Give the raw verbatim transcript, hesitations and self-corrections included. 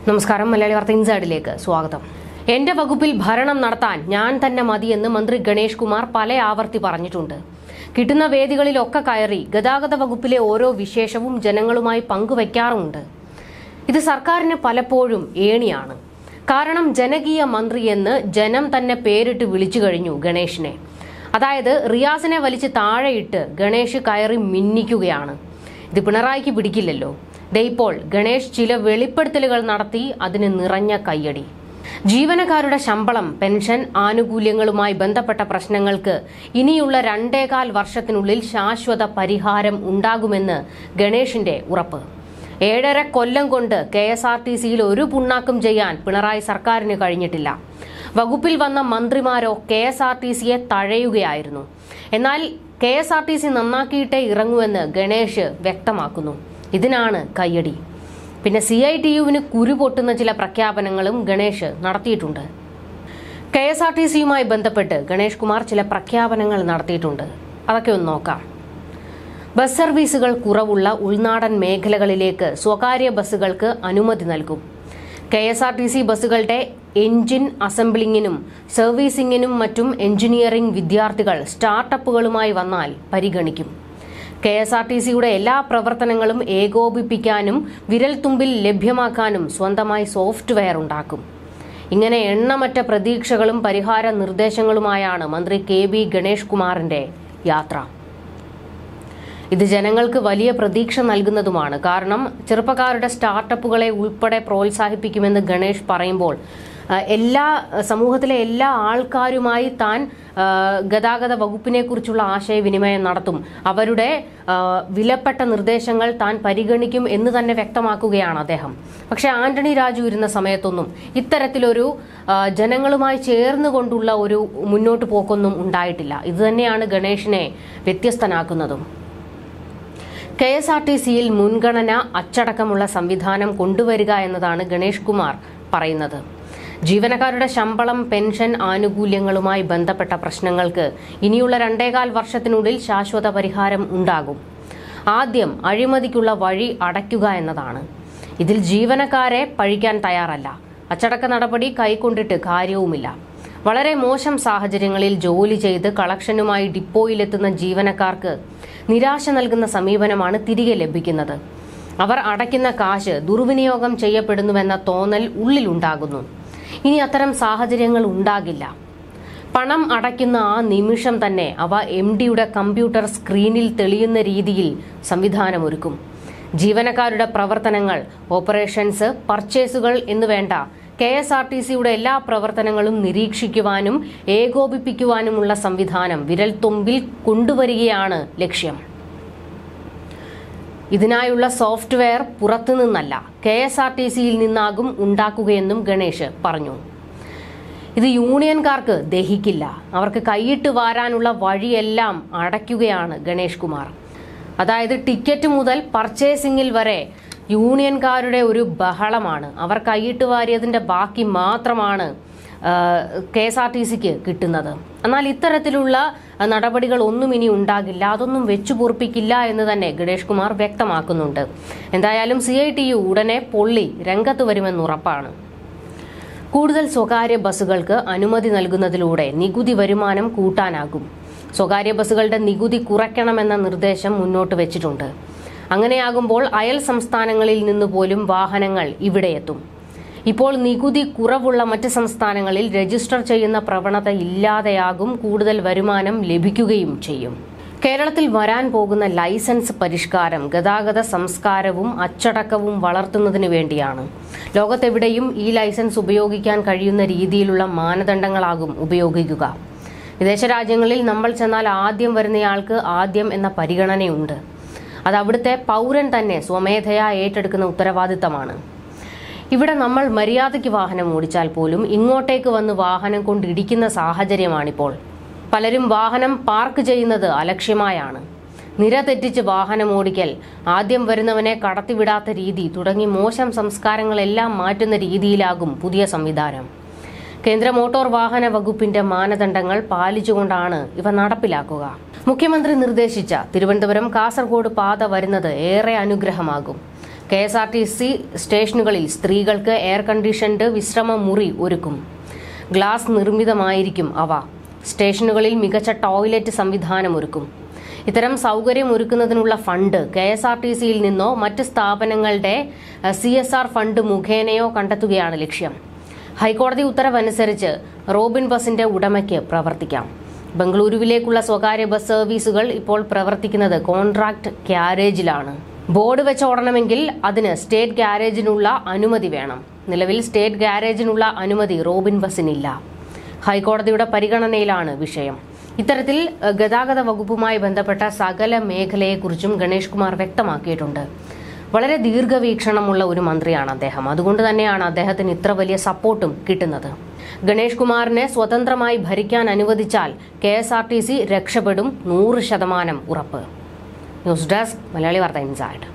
നമസ്കാരം. മലയാളി വാർത്ത ഇൻസൈഡിലേക്ക് സ്വാഗതം. എന്റെ വകുപ്പിൽ ഭരണം നടത്താൻ ഞാൻ തന്നെ മതിയെന്ന് മന്ത്രി ഗണേഷ് കുമാർ പല ആവർത്തി പറഞ്ഞിട്ടുണ്ട്. കിട്ടുന്ന വേദികളിലൊക്കെ കയറി ഗതാഗത വകുപ്പിലെ ഓരോ വിശേഷവും ജനങ്ങളുമായി പങ്കുവയ്ക്കാറുമുണ്ട്. ഇത് സർക്കാരിന് പലപ്പോഴും ഏണിയാണ്. കാരണം ജനകീയ മന്ത്രിയെന്ന് ജനം തന്നെ പേരിട്ട് വിളിച്ചു കഴിഞ്ഞു ഗണേഷിനെ. അതായത് റിയാസിനെ വലിച്ച് താഴെയിട്ട് ഗണേഷ് കയറി മിന്നിക്കുകയാണ്. ഇത് പിണറായിക്ക് പിടിക്കില്ലല്ലോ. ദേ ഇപ്പോൾ ഗണേഷ് ചില വെളിപ്പെടുത്തലുകൾ നടത്തി അതിന് നിറഞ്ഞ കയ്യടി. ജീവനക്കാരുടെ ശമ്പളം, പെൻഷൻ, ആനുകൂല്യങ്ങളുമായി ബന്ധപ്പെട്ട പ്രശ്നങ്ങൾക്ക് ഇനിയുള്ള രണ്ടേകാൽ വർഷത്തിനുള്ളിൽ ശാശ്വത പരിഹാരം ഉണ്ടാകുമെന്ന് ഗണേഷിന്റെ ഉറപ്പ്. ഏഴര കൊല്ലം കൊണ്ട് കെ എസ് ആർ ടി സിയിൽ ഒരു പുണ്ണാക്കും ചെയ്യാൻ പിണറായി സർക്കാരിന് കഴിഞ്ഞിട്ടില്ല. വകുപ്പിൽ വന്ന മന്ത്രിമാരോ കെ എസ് ആർ ടി സിയെ തഴയുകയായിരുന്നു. എന്നാൽ K S R T C നന്നാക്കിയിട്ടേ ഇറങ്ങുമെന്ന് ഗണേഷ് വ്യക്തമാക്കുന്നു. ഇതിനാണ് കയ്യടി. പിന്നെ സി ഐ ടി യുവിന് കുരുപൊട്ടുന്ന ചില പ്രഖ്യാപനങ്ങളും ഗണേഷ് നടത്തിയിട്ടുണ്ട്. കെ എസ് ആർ ടി സിയുമായി ബന്ധപ്പെട്ട് ഗണേഷ് കുമാർ ചില പ്രഖ്യാപനങ്ങൾ നടത്തിയിട്ടുണ്ട്. അതൊക്കെ ഒന്ന് നോക്കാം. ബസ് സർവീസുകൾ കുറവുള്ള ഉൾനാടൻ മേഖലകളിലേക്ക് സ്വകാര്യ ബസ്സുകൾക്ക് അനുമതി നൽകും. K S R T C ബസ്സുകളുടെ എഞ്ചിൻ അസംബ്ലിങ്ങിനും സർവീസിംഗിനും മറ്റും എഞ്ചിനീയറിംഗ് വിദ്യാർത്ഥികൾ സ്റ്റാർട്ടപ്പുകളുമായി വന്നാൽ പരിഗണിക്കും. കെ എസ് ആർ ടി സിയുടെ എല്ലാ പ്രവർത്തനങ്ങളും ഏകോപിപ്പിക്കാനും വിരൽത്തുമ്പിൽ ലഭ്യമാക്കാനും സ്വന്തമായി സോഫ്റ്റ്വെയർ ഉണ്ടാക്കും. ഇങ്ങനെ എണ്ണമറ്റ പ്രതീക്ഷകളും പരിഹാര നിർദ്ദേശങ്ങളുമായാണ് മന്ത്രി കെ ബി ഗണേഷ് കുമാറിന്റെ യാത്ര. ഇത് ജനങ്ങൾക്ക് വലിയ പ്രതീക്ഷ നൽകുന്നതുമാണ്. കാരണം ചെറുപ്പക്കാരുടെ സ്റ്റാർട്ടപ്പുകളെ ഉൾപ്പെടെ പ്രോത്സാഹിപ്പിക്കുമെന്ന് ഗണേഷ് പറയുമ്പോൾ എല്ലാ സമൂഹത്തിലെ എല്ലാ ആൾക്കാരുമായി താൻ ഗതാഗത വകുപ്പിനെ കുറിച്ചുള്ള ആശയവിനിമയം നടത്തും, അവരുടെ വിലപ്പെട്ട നിർദ്ദേശങ്ങൾ താൻ പരിഗണിക്കും എന്ന് തന്നെ വ്യക്തമാക്കുകയാണ് അദ്ദേഹം. പക്ഷെ ആന്റണി രാജു ഇരുന്ന സമയത്തൊന്നും ഇത്തരത്തിലൊരു ജനങ്ങളുമായി ചേർന്നുകൊണ്ടുള്ള ഒരു മുന്നോട്ട് പോക്കൊന്നും ഉണ്ടായിട്ടില്ല. ഇത് തന്നെയാണ് ഗണേഷിനെ വ്യത്യസ്തനാക്കുന്നതും. കെ എസ് ആർ ടി സിയിൽ മുൻഗണന അച്ചടക്കമുള്ള സംവിധാനം കൊണ്ടുവരിക എന്നതാണ് ഗണേഷ് കുമാർ പറയുന്നത്. ജീവനക്കാരുടെ ശമ്പളം, പെൻഷൻ, ആനുകൂല്യങ്ങളുമായി ബന്ധപ്പെട്ട പ്രശ്നങ്ങൾക്ക് ഇനിയുള്ള രണ്ടേകാൽ വർഷത്തിനുള്ളിൽ ശാശ്വത പരിഹാരം ഉണ്ടാകും. ആദ്യം അഴിമതിക്കുള്ള വഴി അടയ്ക്കുക എന്നതാണ്. ഇതിൽ ജീവനക്കാരെ പഴിക്കാൻ തയ്യാറല്ല. അച്ചടക്ക നടപടി കൈക്കൊണ്ടിട്ട് കാര്യവുമില്ല. വളരെ മോശം സാഹചര്യങ്ങളിൽ ജോലി ചെയ്ത് കളക്ഷനുമായി ഡിപ്പോയിലെത്തുന്ന ജീവനക്കാർക്ക് നിരാശ നൽകുന്ന സമീപനമാണ് തിരികെ ലഭിക്കുന്നത്. അവർ അടയ്ക്കുന്ന കാശ് ദുർവിനിയോഗം ചെയ്യപ്പെടുന്നുവെന്ന തോന്നൽ ഉള്ളിലുണ്ടാകുന്നു. ഇനി അത്തരം സാഹചര്യങ്ങൾ ഉണ്ടാകില്ല. പണം അടയ്ക്കുന്ന ആ നിമിഷം തന്നെ അവ എം ഡിയുടെ കമ്പ്യൂട്ടർ സ്ക്രീനിൽ തെളിയുന്ന രീതിയിൽ സംവിധാനമൊരുക്കും. ജീവനക്കാരുടെ പ്രവർത്തനങ്ങൾ, ഓപ്പറേഷൻസ്, പർച്ചേസുകൾ എന്നുവേണ്ട കെ എസ് ആർ ടി സിയുടെ എല്ലാ പ്രവർത്തനങ്ങളും നിരീക്ഷിക്കുവാനും ഏകോപിപ്പിക്കുവാനുമുള്ള സംവിധാനം വിരൽത്തുമ്പിൽ കൊണ്ടുവരികയാണ് ലക്ഷ്യം. ഇതിനായുള്ള സോഫ്റ്റ്വെയർ പുറത്തുനിന്നല്ല, കെ എസ് ആർ ടി സിയിൽ നിന്നാകും ഉണ്ടാക്കുകയെന്നും ഗണേഷ് പറഞ്ഞു. ഇത് യൂണിയൻകാർക്ക് ദഹിക്കില്ല. അവർക്ക് കൈയിട്ട് വാരാനുള്ള വഴിയെല്ലാം അടയ്ക്കുകയാണ് ഗണേഷ് കുമാർ. അതായത് ടിക്കറ്റ് മുതൽ പർച്ചേസിംഗിൽ വരെ യൂണിയൻകാരുടെ ഒരു ബഹളമാണ്. അവർ കൈയിട്ട് വാരിയതിന്റെ ബാക്കി മാത്രമാണ് കെ എസ് ആർ ടി സിക്ക് കിട്ടുന്നത്. എന്നാൽ ഇത്തരത്തിലുള്ള നടപടികൾ ഒന്നും ഇനി ഉണ്ടാകില്ല, അതൊന്നും വെച്ചു പൊറുപ്പിക്കില്ല എന്ന് തന്നെ ഗണേഷ് കുമാർ വ്യക്തമാക്കുന്നുണ്ട്. എന്തായാലും സി ഐ ടി യു ഉടനെ പൊള്ളി രംഗത്ത് വരുമെന്ന് ഉറപ്പാണ്. കൂടുതൽ സ്വകാര്യ ബസ്സുകൾക്ക് അനുമതി നൽകുന്നതിലൂടെ നികുതി വരുമാനം കൂട്ടാനാകും. സ്വകാര്യ ബസ്സുകളുടെ നികുതി കുറയ്ക്കണമെന്ന നിർദ്ദേശം മുന്നോട്ട് വെച്ചിട്ടുണ്ട്. അങ്ങനെയാകുമ്പോൾ അയൽ സംസ്ഥാനങ്ങളിൽ നിന്ന് പോലും വാഹനങ്ങൾ ഇവിടെ എത്തും. ഇപ്പോൾ നികുതി കുറവുള്ള മറ്റ് സംസ്ഥാനങ്ങളിൽ രജിസ്റ്റർ ചെയ്യുന്ന പ്രവണത ഇല്ലാതെയാകും. കൂടുതൽ വരുമാനം ലഭിക്കുകയും ചെയ്യും. കേരളത്തിൽ വരാൻ പോകുന്ന ലൈസൻസ് പരിഷ്കാരം ഗതാഗത സംസ്കാരവും അച്ചടക്കവും വളർത്തുന്നതിന് വേണ്ടിയാണ്. ലോകത്തെവിടെയും ഈ ലൈസൻസ് ഉപയോഗിക്കാൻ കഴിയുന്ന രീതിയിലുള്ള മാനദണ്ഡങ്ങളാകും ഉപയോഗിക്കുക. വിദേശ രാജ്യങ്ങളിൽ നമ്മൾ ചെന്നാൽ ആദ്യം വരുന്നയാൾക്ക് ആദ്യം എന്ന പരിഗണനയുണ്ട്. അത് അവിടുത്തെ പൗരൻ തന്നെ സ്വമേധയാ ഏറ്റെടുക്കുന്ന ഉത്തരവാദിത്തമാണ്. ഇവിടെ നമ്മൾ മര്യാദയ്ക്ക് വാഹനം ഓടിച്ചാൽ പോലും ഇങ്ങോട്ടേക്ക് വന്ന് വാഹനം കൊണ്ടിടിക്കുന്ന സാഹചര്യമാണിപ്പോൾ. പലരും വാഹനം പാർക്ക് ചെയ്യുന്നത് അലക്ഷ്യമായാണ്. നിര തെറ്റിച്ച് വാഹനം ഓടിക്കൽ, ആദ്യം വരുന്നവനെ കടത്തിവിടാത്ത രീതി തുടങ്ങി മോശം സംസ്കാരങ്ങളെല്ലാം മാറ്റുന്ന രീതിയിലാകും പുതിയ സംവിധാനം. കേന്ദ്ര മോട്ടോർ വാഹന വകുപ്പിന്റെ മാനദണ്ഡങ്ങൾ പാലിച്ചുകൊണ്ടാണ് ഇവ നടപ്പിലാക്കുക. മുഖ്യമന്ത്രി നിർദ്ദേശിച്ച തിരുവനന്തപുരം കാസർഗോഡ് പാത വരുന്നത് ഏറെ അനുഗ്രഹമാകും. K S R T C സ്റ്റേഷനുകളിൽ സ്ത്രീകൾക്ക് എയർ കണ്ടീഷൻഡ് വിശ്രമ മുറി ഒരുക്കും. ഗ്ലാസ് നിർമ്മിതമായിരിക്കും അവ. സ്റ്റേഷനുകളിൽ മികച്ച ടോയ്ലറ്റ് സംവിധാനം ഒരുക്കും. ഇത്തരം സൗകര്യം ഒരുക്കുന്നതിനുള്ള fund K S R T സിയിൽ നിന്നോ മറ്റ് സ്ഥാപനങ്ങളുടെ സി എസ് ആർ ഫണ്ട് മുഖേനയോ കണ്ടെത്തുകയാണ് ലക്ഷ്യം. ഹൈക്കോടതി ഉത്തരവനുസരിച്ച് റോബിൻ ബസിന്റെ ഉടമയ്ക്ക് പ്രവർത്തിക്കാം. ബംഗളൂരുവിലേക്കുള്ള സ്വകാര്യ ബസ് സർവീസുകൾ ഇപ്പോൾ പ്രവർത്തിക്കുന്നത് കോൺട്രാക്ട് ഗ്യാരേജിലാണ്. ബോർഡ് വെച്ചോടണമെങ്കിൽ അതിന് സ്റ്റേറ്റ് ഗ്യാരേജിനുള്ള അനുമതി വേണം. നിലവിൽ സ്റ്റേറ്റ് ഗ്യാരേജിനുള്ള അനുമതി റോബിൻ ബസിനില്ല. ഹൈക്കോടതിയുടെ പരിഗണനയിലാണ് വിഷയം. ഇത്തരത്തിൽ ഗതാഗത വകുപ്പുമായി ബന്ധപ്പെട്ട സകല മേഖലയെക്കുറിച്ചും ഗണേഷ് കുമാർ വ്യക്തമാക്കിയിട്ടുണ്ട്. വളരെ ദീർഘവീക്ഷണമുള്ള ഒരു മന്ത്രിയാണ് അദ്ദേഹം. അതുകൊണ്ട് തന്നെയാണ് അദ്ദേഹത്തിന് ഇത്ര വലിയ സപ്പോർട്ടും കിട്ടുന്നത്. ഗണേഷ് കുമാറിനെ സ്വതന്ത്രമായി ഭരിക്കാൻ അനുവദിച്ചാൽ K S R T C രക്ഷപ്പെടും, നൂറ് ശതമാനം ഉറപ്പ്. ന്യൂസ് ഡെസ്ക്, മലയാളി വാർത്ത ഇൻസൈഡ്.